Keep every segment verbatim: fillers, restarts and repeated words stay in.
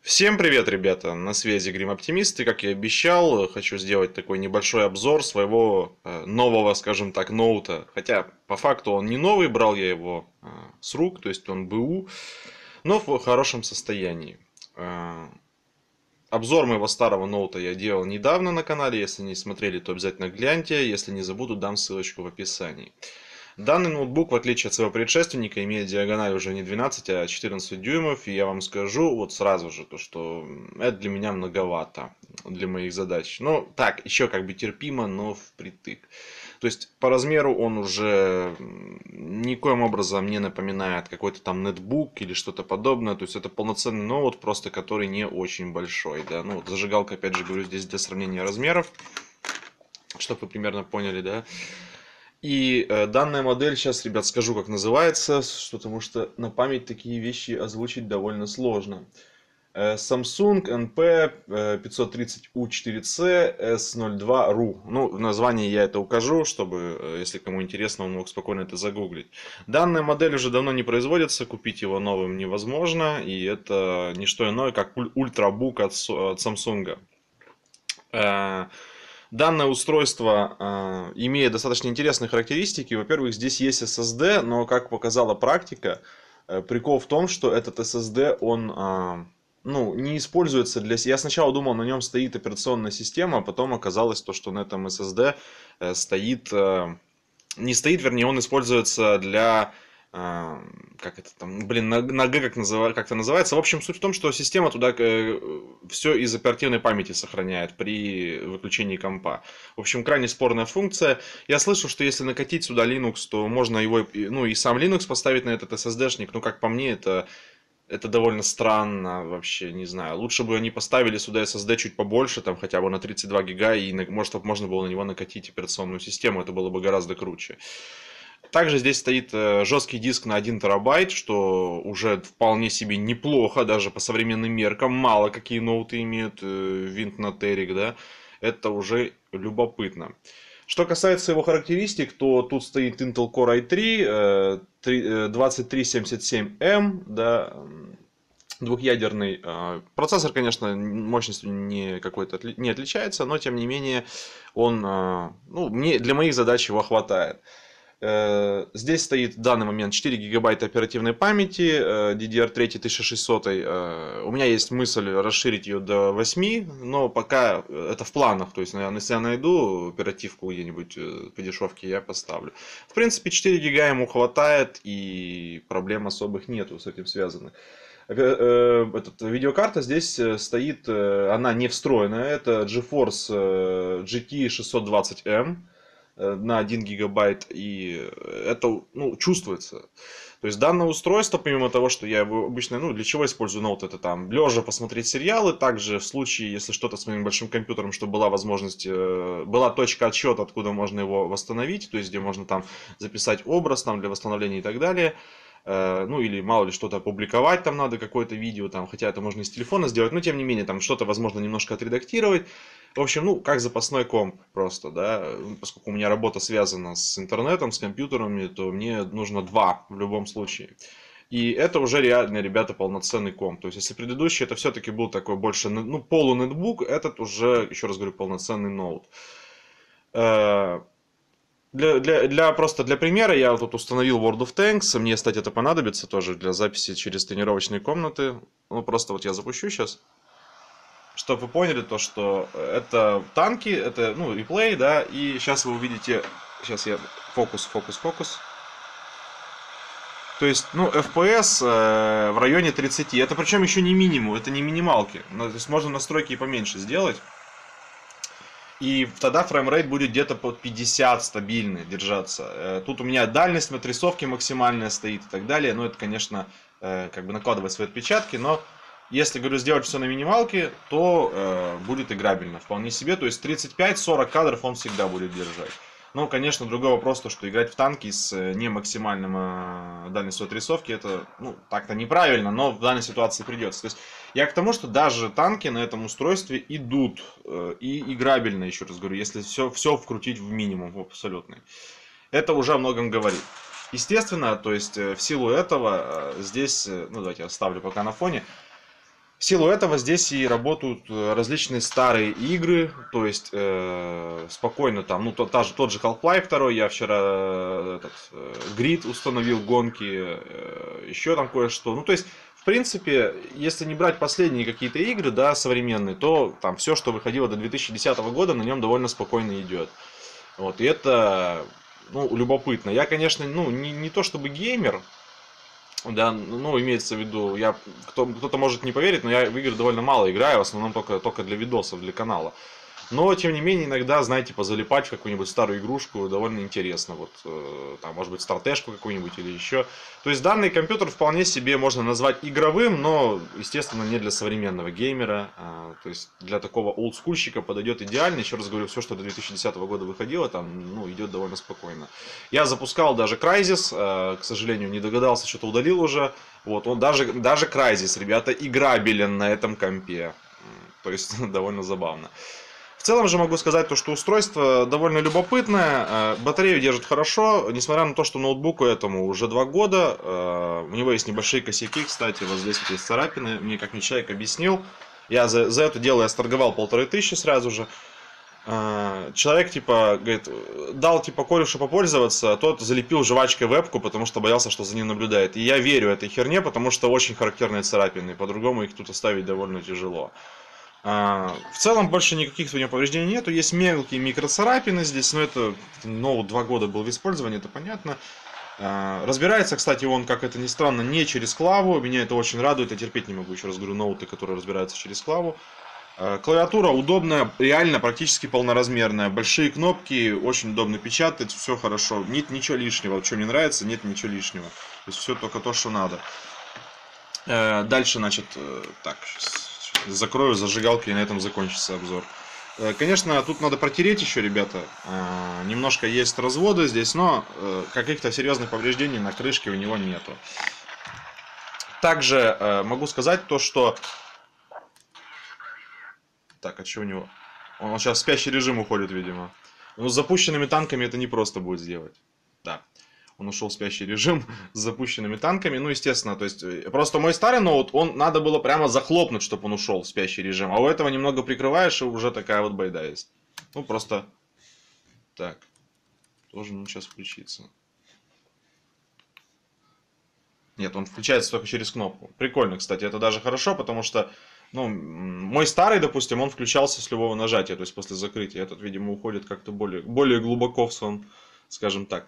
Всем привет, ребята! На связи Грим Оптимист, и как я обещал, хочу сделать такой небольшой обзор своего э, нового, скажем так, ноута. Хотя, по факту он не новый, брал я его э, с рук, то есть он БУ, но в хорошем состоянии. Э, обзор моего старого ноута я делал недавно на канале, если не смотрели, то обязательно гляньте, если не забуду, дам ссылочку в описании. Данный ноутбук, в отличие от своего предшественника, имеет диагональ уже не двенадцать, а четырнадцать дюймов. И я вам скажу вот сразу же, то, что это для меня многовато для моих задач. Ну, так, еще как бы терпимо, но впритык. То есть, по размеру он уже никоим образом не напоминает какой-то там нетбук или что-то подобное. То есть, это полноценный ноут, просто который не очень большой. Да? Ну, вот зажигалка, опять же, говорю, здесь для сравнения размеров, чтобы вы примерно поняли, да. И э, данная модель, сейчас, ребят, скажу, как называется, потому что на память такие вещи озвучить довольно сложно. Э, Samsung эн пи пятьсот тридцать ю четыре си эс ноль два ру. Ну, в названии я это укажу, чтобы, э, если кому интересно, он мог спокойно это загуглить. Данная модель уже давно не производится, купить его новым невозможно, и это не что иное, как ультрабук от, от Samsung. Э, Данное устройство э, имеет достаточно интересные характеристики. Во-первых, здесь есть эс эс ди, но, как показала практика, э, прикол в том, что этот эс эс ди, он э, ну, не используется для... Я сначала думал, на нем стоит операционная система, а потом оказалось, то, что на этом эс эс ди э, стоит... Э, не стоит, вернее, он используется для... Э, как это там, блин, на, на Г как, называ, как это называется. В общем, суть в том, что система туда э, все из оперативной памяти сохраняет при выключении компа. В общем, крайне спорная функция. Я слышал, что если накатить сюда Linux, то можно его, ну и сам Linux поставить на этот эс эс ди-шник. Но, как по мне, это, это довольно странно вообще, не знаю. Лучше бы они поставили сюда эс эс ди чуть побольше, там хотя бы на тридцать два гига, и может можно было на него накатить операционную систему. Это было бы гораздо круче. Также здесь стоит жесткий диск на один терабайт, что уже вполне себе неплохо, даже по современным меркам. Мало какие ноуты имеют винт на терик, да. Это уже любопытно. Что касается его характеристик, то тут стоит Intel Core ай три двадцать три семьдесят семь эм, да, двухъядерный. Процессор, конечно, мощностью не какой-то не отличается, но тем не менее он, ну, мне, для моих задач его хватает. Здесь стоит в данный момент четыре гигабайта оперативной памяти ди ди ар три тысяча шестьсот. У меня есть мысль расширить ее до восьми, но пока это в планах. То есть, если я найду оперативку где-нибудь по дешевке, я поставлю. В принципе, четыре гига ему хватает, и проблем особых нету с этим связанных. Этот, видеокарта здесь стоит, она не встроенная. Это GeForce джи ти шестьсот двадцать эм на один гигабайт, и это, ну, чувствуется. То есть данное устройство, помимо того, что я его обычно, ну, для чего использую ноут, это там лежа посмотреть сериалы, также в случае, если что-то с моим большим компьютером, чтобы была возможность, была точка отсчета, откуда можно его восстановить, то есть где можно там записать образ там для восстановления и так далее. Ну, или мало ли что-то опубликовать там надо, какое-то видео там, хотя это можно и с телефона сделать, но тем не менее там что-то возможно немножко отредактировать. В общем, ну, как запасной комп просто, да, поскольку у меня работа связана с интернетом, с компьютерами, то мне нужно два в любом случае. И это уже реально, ребята, полноценный комп. То есть, если предыдущий это все-таки был такой больше, ну, полунетбук, этот уже, еще раз говорю, полноценный ноут. Для, для, для, просто для примера я тут установил World of Tanks. Мне, кстати, это понадобится тоже для записи через тренировочные комнаты. Ну, просто вот я запущу сейчас. Чтобы вы поняли то, что это танки, это, ну, реплей, да. И сейчас вы увидите... Сейчас я... Фокус, фокус, фокус. То есть, ну, эф пи эс э, в районе тридцати. Это причем еще не минимум, это не минималки. Ну, то есть, можно настройки и поменьше сделать. И тогда фреймрейт будет где-то под пятьдесят стабильный держаться. Тут у меня дальность отрисовки максимальная стоит и так далее. Ну, это, конечно, как бы накладывает свои отпечатки. Но если, говорю, сделать все на минималке, то будет играбельно вполне себе. То есть тридцать пять сорок кадров он всегда будет держать. Ну, конечно, другой вопрос, то, что играть в танки с не максимальным дальностью отрисовки, это, ну, так-то неправильно, но в данной ситуации придется. То есть я к тому, что даже танки на этом устройстве идут э, и играбельно, еще раз говорю, если все, все вкрутить в минимум, в абсолютный. Это уже о многом говорит. Естественно, то есть в силу этого здесь, ну, давайте я оставлю пока на фоне, В силу этого здесь и работают э, различные старые игры, то есть э, спокойно там, ну тот, та же, тот же Half-Life два, я вчера э, этот, э, Grid установил, гонки, э, еще там кое-что. Ну то есть, в принципе, если не брать последние какие-то игры, да, современные, то там все, что выходило до две тысячи десятого года, на нем довольно спокойно идет. Вот, и это, ну, любопытно. Я, конечно, ну, не, не то чтобы геймер, да, ну, имеется в виду, я, кто, кто-то может не поверить, но я в игры довольно мало играю, в основном только, только для видосов, для канала. Но, тем не менее, иногда, знаете, позалипать в какую-нибудь старую игрушку довольно интересно. Вот, э, там, может быть, стратежку какую-нибудь или еще. То есть, данный компьютер вполне себе можно назвать игровым, но, естественно, не для современного геймера. А, то есть, для такого олдскульщика подойдет идеально. Еще раз говорю, все, что до две тысячи десятого года выходило, там, ну, идет довольно спокойно. Я запускал даже Crysis, э, к сожалению, не догадался, что-то удалил уже. Вот, он даже, даже Crysis, ребята, играбелен на этом компе. То есть, довольно забавно. В целом же могу сказать, то, что устройство довольно любопытное, батарею держит хорошо, несмотря на то, что ноутбуку этому уже два года, у него есть небольшие косяки, кстати, вот здесь вот есть царапины, мне как мне человек объяснил, я за, за это дело я сторговал полторы тысячи сразу же, человек типа говорит, дал типа корешу попользоваться, тот залепил жвачкой вебку, потому что боялся, что за ним наблюдает, и я верю этой херне, потому что очень характерные царапины, по-другому их тут оставить довольно тяжело. А, в целом больше никаких у него повреждений нету. Есть мелкие микроцарапины здесь, но это ноут два года был в использовании, это понятно. А, разбирается, кстати, он, как это ни странно, не через клаву. Меня это очень радует. Я терпеть не могу, еще раз говорю, ноуты, которые разбираются через клаву. А, клавиатура удобная, реально практически полноразмерная. Большие кнопки, очень удобно печатать, все хорошо. Нет ничего лишнего. Вот что мне нравится, нет ничего лишнего. То есть все только то, что надо. А, дальше, значит, так, сейчас закрою зажигалки, и на этом закончится обзор. Конечно, тут надо протереть еще, ребята. Немножко есть разводы здесь, но каких-то серьезных повреждений на крышке у него нету. Также могу сказать то, что... Так, а что у него? Он сейчас в спящий режим уходит, видимо. Ну, с запущенными танками это не просто будет сделать. Да. Он ушел в спящий режим с запущенными танками. Ну, естественно, то есть... Просто мой старый ноут, он надо было прямо захлопнуть, чтобы он ушел в спящий режим. А у этого немного прикрываешь, и уже такая вот байда есть. Ну, просто... Так. Должен он сейчас включиться. Нет, он включается только через кнопку. Прикольно, кстати. Это даже хорошо, потому что... Ну, мой старый, допустим, он включался с любого нажатия, то есть после закрытия. Этот, видимо, уходит как-то более, более глубоко в сон, скажем так.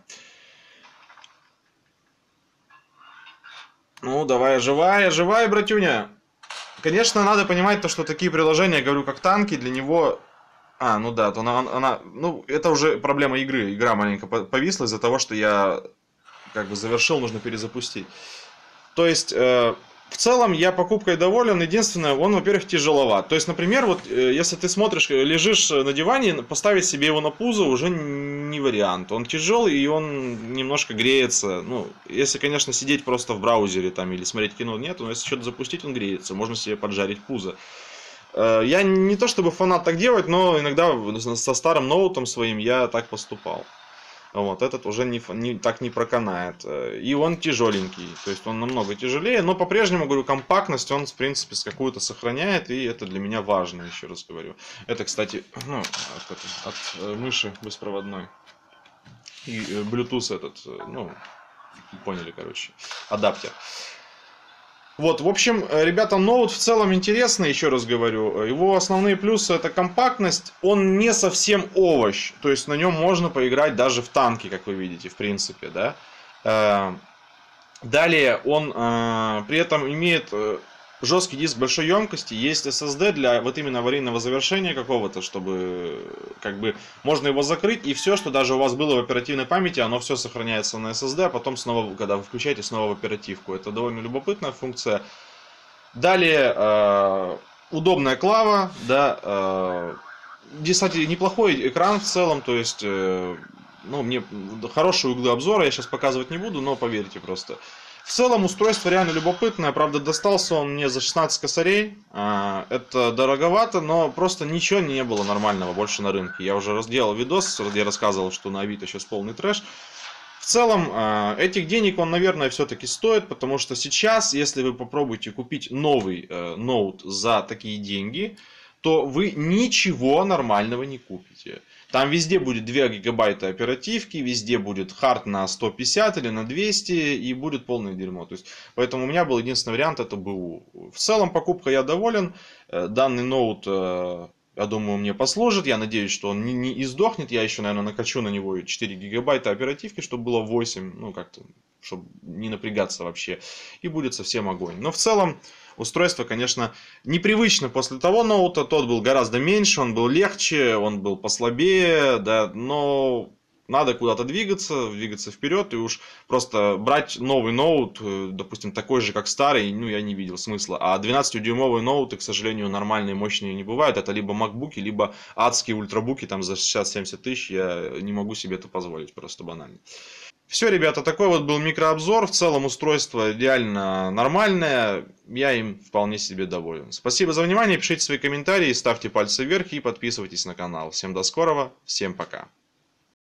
Ну, давай, живая, живая, братюня. Конечно, надо понимать то, что такие приложения, я говорю, как танки, для него... А, ну да, то она, она... Ну, это уже проблема игры. Игра маленько повисла из-за того, что я как бы завершил, нужно перезапустить. То есть... Э... В целом, я покупкой доволен. Единственное, он, во-первых, тяжеловат. То есть, например, вот если ты смотришь, лежишь на диване, поставить себе его на пузо уже не вариант. Он тяжелый и он немножко греется. Ну, если, конечно, сидеть просто в браузере там или смотреть кино, нет, но если что-то запустить, он греется. Можно себе поджарить пузо. Я не то чтобы фанат так делать, но иногда со старым ноутом своим я так поступал. Вот, этот уже не, не, так не проканает. И он тяжеленький, то есть он намного тяжелее, но по-прежнему, говорю, компактность он, в принципе, с какую-то сохраняет, и это для меня важно, еще раз говорю. Это, кстати, ну, от, от, от мыши беспроводной. И Bluetooth этот, ну, поняли, короче, адаптер. Вот, в общем, ребята, ноут в целом интересный, еще раз говорю. Его основные плюсы — это компактность. Он не совсем овощ. То есть на нем можно поиграть даже в танки, как вы видите, в принципе, да. Далее он при этом имеет жесткий диск большой емкости, есть эс эс ди для вот именно аварийного завершения какого-то, чтобы как бы можно его закрыть, и все, что даже у вас было в оперативной памяти, оно все сохраняется на эс эс ди, а потом снова, когда вы включаете, снова в оперативку. Это довольно любопытная функция. Далее э, удобная клава, да, э, кстати, неплохой экран в целом, то есть, э, ну, мне хорошие углы обзора я сейчас показывать не буду, но поверьте просто. В целом устройство реально любопытное, правда достался он мне за шестнадцать косарей, это дороговато, но просто ничего не было нормального больше на рынке. Я уже сделал видос, где рассказывал, что на Авито сейчас полный трэш. В целом, э, этих денег он, наверное, все-таки стоит, потому что сейчас, если вы попробуете купить новый э, ноут за такие деньги, то вы ничего нормального не купите. Там везде будет два гигабайта оперативки, везде будет хард на сто пятьдесят или на двести, и будет полное дерьмо. То есть, поэтому у меня был единственный вариант, это БУ. В целом, покупка я доволен. Данный ноут, я думаю, мне послужит. Я надеюсь, что он не, не издохнет. Я еще, наверное, накачу на него четыре гигабайта оперативки, чтобы было восемь. Ну, как-то, чтобы не напрягаться вообще. И будет совсем огонь. Но в целом, устройство, конечно, непривычно после того ноута. Тот был гораздо меньше, он был легче, он был послабее, да, но надо куда-то двигаться, двигаться вперед, и уж просто брать новый ноут, допустим, такой же, как старый, ну, я не видел смысла. А двенадцатидюймовые ноуты, к сожалению, нормальные, мощные не бывают. Это либо макбуки, либо адские ультрабуки там за шестьдесят-семьдесят тысяч. Я не могу себе это позволить, просто банально. Все, ребята, такой вот был микрообзор. В целом устройство реально нормальное. Я им вполне себе доволен. Спасибо за внимание. Пишите свои комментарии, ставьте пальцы вверх и подписывайтесь на канал. Всем до скорого. Всем пока.